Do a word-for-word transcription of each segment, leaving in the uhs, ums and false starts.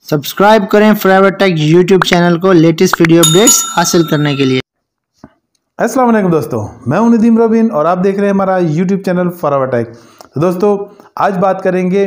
Subscribe करें forever tech YouTube channel को latest video updates हासिल करने के लिए। अस्सलाम वालेकुम दोस्तों, मैं हूं नदीम रोबिन और आप देख रहे हैं हमारा यूट्यूब चैनल फॉरएवर टेक। तो दोस्तों आज बात करेंगे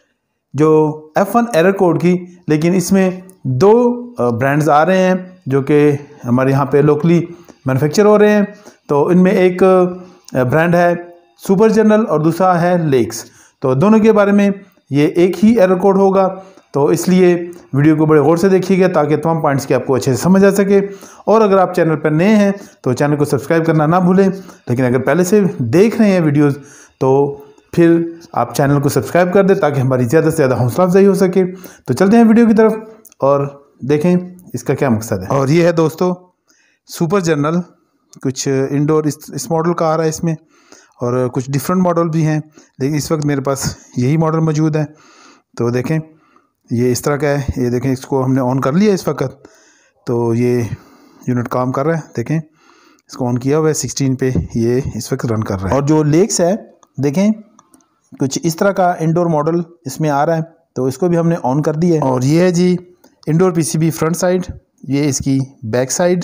जो एफ वन एरर कोड की, लेकिन इसमें दो ब्रांड्स आ रहे हैं जो कि हमारे यहाँ पे लोकली मैन्युफैक्चर हो रहे हैं। तो इनमें एक ब्रांड है सुपर जनरल और दूसरा है लेक्स। तो दोनों के बारे में ये एक ही एरर कोड होगा, तो इसलिए वीडियो को बड़े गौर से देखिएगा ताकि तमाम पॉइंट्स के आपको अच्छे से समझ आ सके। और अगर आप चैनल पर नए हैं तो चैनल को सब्सक्राइब करना ना भूलें, लेकिन अगर पहले से देख रहे हैं वीडियोस तो फिर आप चैनल को सब्सक्राइब कर दें ताकि हमारी ज़्यादा से ज़्यादा हौसला अफजाई हो सके। तो चलते हैं वीडियो की तरफ और देखें इसका क्या मकसद है। और ये है दोस्तों सुपर जनरल, कुछ इंडोर इस, इस मॉडल का आ रहा है इसमें, और कुछ डिफरेंट मॉडल भी हैं, लेकिन इस वक्त मेरे पास यही मॉडल मौजूद है। तो देखें ये इस तरह का है, ये देखें इसको हमने ऑन कर लिया इस वक्त, तो ये यूनिट काम कर रहा है। देखें इसको ऑन किया हुआ है, सिक्सटीन पे ये इस वक्त रन कर रहा है। और जो लेक्स है देखें कुछ इस तरह का इंडोर मॉडल इसमें आ रहा है, तो इसको भी हमने ऑन कर दिया है। और ये है जी इंडोर पीसीबी फ्रंट साइड, ये इसकी बैक साइड,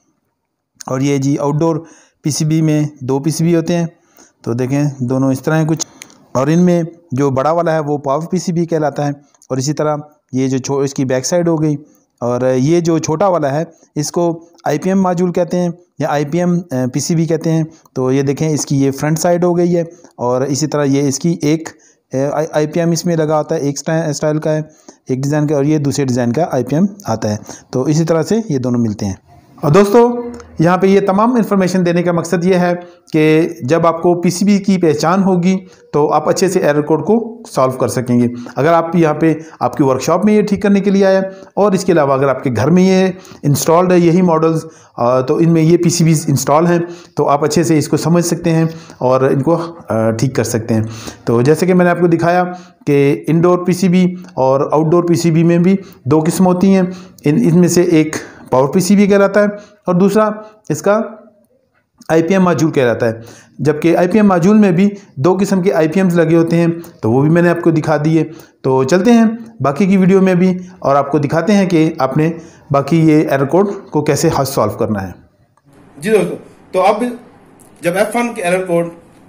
और ये जी आउटडोर पीसीबी में दो पीसीबी होते हैं। तो देखें दोनों इस तरह हैं कुछ, और इनमें जो बड़ा वाला है वो पावर पीसीबी कहलाता है, और इसी तरह ये जो छो इसकी बैक साइड हो गई, और ये जो छोटा वाला है इसको आईपीएम मॉड्यूल कहते हैं या आईपीएम पीसीबी कहते हैं। तो ये देखें इसकी ये फ्रंट साइड हो गई है, और इसी तरह ये इसकी एक आईपीएम इसमें लगा होता है, एक स्टाइल का है एक डिज़ाइन का, और ये दूसरे डिज़ाइन का आईपीएम आता है। तो इसी तरह से ये दोनों मिलते हैं। और दोस्तों यहाँ पे ये तमाम इन्फॉर्मेशन देने का मकसद ये है कि जब आपको पीसीबी की पहचान होगी तो आप अच्छे से एरर कोड को सॉल्व कर सकेंगे। अगर आप यहाँ पे आपकी वर्कशॉप में ये ठीक करने के लिए आए, और इसके अलावा अगर आपके घर में ये इंस्टॉल्ड है यही मॉडल्स, तो इनमें ये पीसीबीज इंस्टॉल हैं, तो आप अच्छे से इसको समझ सकते हैं और इनको ठीक कर सकते हैं। तो जैसे कि मैंने आपको दिखाया कि इंडोर पीसीबी और आउटडोर पीसीबी में भी दो किस्म होती हैं। इन इनमें से एक पावर पीसीबी कहलाता है और दूसरा इसका आईपीएम मॉड्यूल कहलाता है। जबकि आईपीएम मॉड्यूल में भी दो किस्म के आईपीएम्स लगे होते हैं, तो वो भी मैंने आपको दिखा दिए। तो चलते हैं बाकी की वीडियो में भी और आपको दिखाते हैं कि आपने बाकी ये एरर कोड को कैसे हाथ सॉल्व करना है। जी दोस्तों, तो अब जब एफ वन के एरर कोड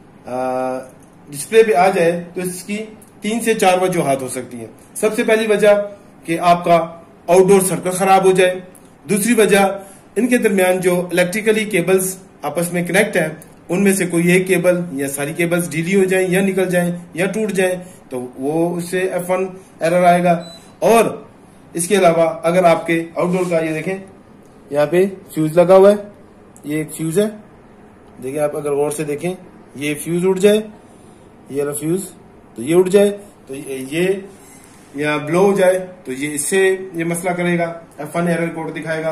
डिस्प्ले पे आ जाए तो इसकी तीन से चार वजूहात हो सकती है। सबसे पहली वजह कि आपका आउटडोर सर्किट खराब हो जाए। दूसरी वजह इनके दरमियान जो इलेक्ट्रिकली केबल्स आपस में कनेक्ट है उनमें से कोई एक केबल या सारी केबल्स ढीली हो जाए या निकल जाए या टूट जाए, तो वो उससे एफ वन एरर आएगा। और इसके अलावा अगर आपके आउटडोर का ये देखें यहाँ पे फ्यूज लगा हुआ है, ये एक फ्यूज है, देखिए आप अगर गौर से देखें ये फ्यूज उड़ जाए, ये वाला फ्यूज तो ये उड़ जाए, तो ये या ब्लो हो जाए तो ये इससे ये मसला करेगा, एफ वन एरर कोड दिखाएगा।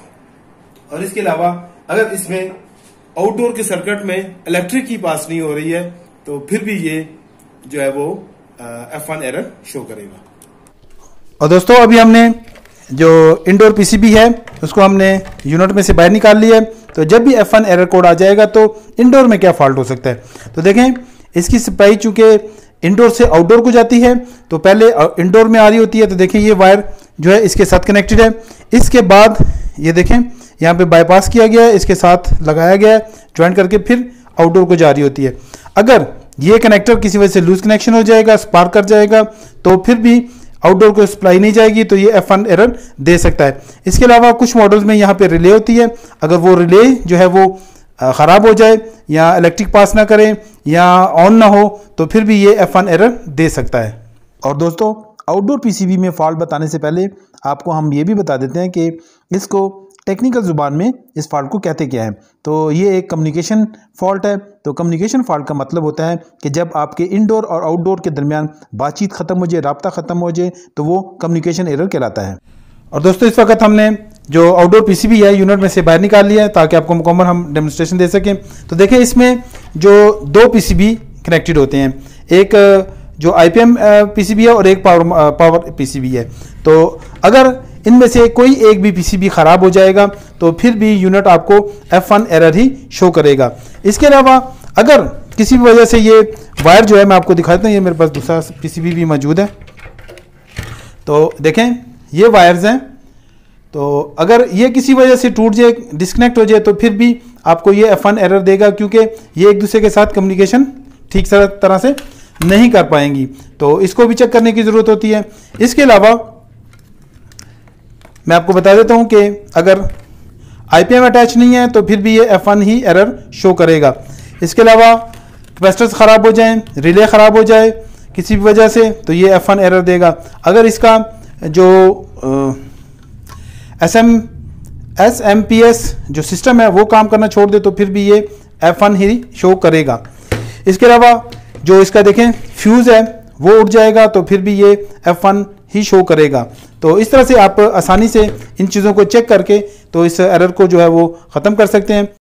और इसके अलावा अगर इसमें आउटडोर के सर्किट में इलेक्ट्रिक की पास नहीं हो रही है तो फिर भी ये जो है वो एफ वन एरर शो करेगा। और दोस्तों अभी हमने जो इंडोर पीसीबी है उसको हमने यूनिट में से बाहर निकाल लिया है। तो जब भी एफ वन एरर कोड आ जाएगा तो इंडोर में क्या फॉल्ट हो सकता है, तो देखें इसकी सप्लाई चूंकि इंडोर से आउटडोर को जाती है तो पहले इंडोर में आ रही होती है। तो देखें ये वायर जो है इसके साथ कनेक्टेड है, इसके बाद ये देखें यहाँ पे बाईपास किया गया है, इसके साथ लगाया गया है ज्वाइंट करके, फिर आउटडोर को जा रही होती है। अगर ये कनेक्टर किसी वजह से लूज कनेक्शन हो जाएगा, स्पार्क कर जाएगा, तो फिर भी आउटडोर को सप्लाई नहीं जाएगी, तो ये एफ वन एरर दे सकता है। इसके अलावा कुछ मॉडल्स में यहाँ पे रिले होती है, अगर वो रिले जो है वो ख़राब हो जाए या इलेक्ट्रिक पास ना करें या ऑन ना हो तो फिर भी ये एफ वन एरर दे सकता है। और दोस्तों आउटडोर पीसीबी में फॉल्ट बताने से पहले आपको हम ये भी बता देते हैं कि इसको टेक्निकल ज़ुबान में इस फॉल्ट को कहते क्या है। तो ये एक कम्युनिकेशन फॉल्ट है। तो कम्युनिकेशन फॉल्ट का मतलब होता है कि जब आपके इंडोर और आउटडोर के दरमियान बातचीत ख़त्म हो जाए, राब्ता ख़त्म हो जाए, तो वो कम्युनिकेशन एरर कहलाता है। और दोस्तों इस वक्त हमने जो आउटडोर पीसीबी है यूनिट में से बाहर निकाल लिया है ताकि आपको मुकम्मल हम डेमोन्स्ट्रेशन दे सकें। तो देखें इसमें जो दो पीसीबी कनेक्टेड होते हैं, एक जो आईपीएम पीसीबी है और एक पावर पावर पीसीबी है। तो अगर इनमें से कोई एक भी पीसीबी ख़राब हो जाएगा तो फिर भी यूनिट आपको एफ वन एरर ही शो करेगा। इसके अलावा अगर किसी भी वजह से ये वायर जो है, मैं आपको दिखाता हूँ, ये मेरे पास दूसरा पीसीबी भी मौजूद है। तो देखें ये वायर्स हैं। तो अगर ये किसी वजह से टूट जाए, डिस्कनेक्ट हो जाए, तो फिर भी आपको ये एफ वन एरर देगा, क्योंकि ये एक दूसरे के साथ कम्युनिकेशन ठीक तरह से नहीं कर पाएंगी। तो इसको भी चेक करने की ज़रूरत होती है। इसके अलावा मैं आपको बता देता हूँ कि अगर आई पी एम अटैच नहीं है तो फिर भी ये एफ वन ही एरर शो करेगा। इसके अलावा कैपेसिटर्स ख़राब हो जाएं, रिले ख़राब हो जाए किसी भी वजह से, तो ये एफ वन एरर देगा। अगर इसका जो S M S M P S जो सिस्टम है वो काम करना छोड़ दे तो फिर भी ये एफ वन ही शो करेगा। इसके अलावा जो इसका देखें फ्यूज़ है वो उड़ जाएगा तो फिर भी ये एफ वन ही शो करेगा। तो इस तरह से आप आसानी से इन चीज़ों को चेक करके तो इस एरर को जो है वो ख़त्म कर सकते हैं।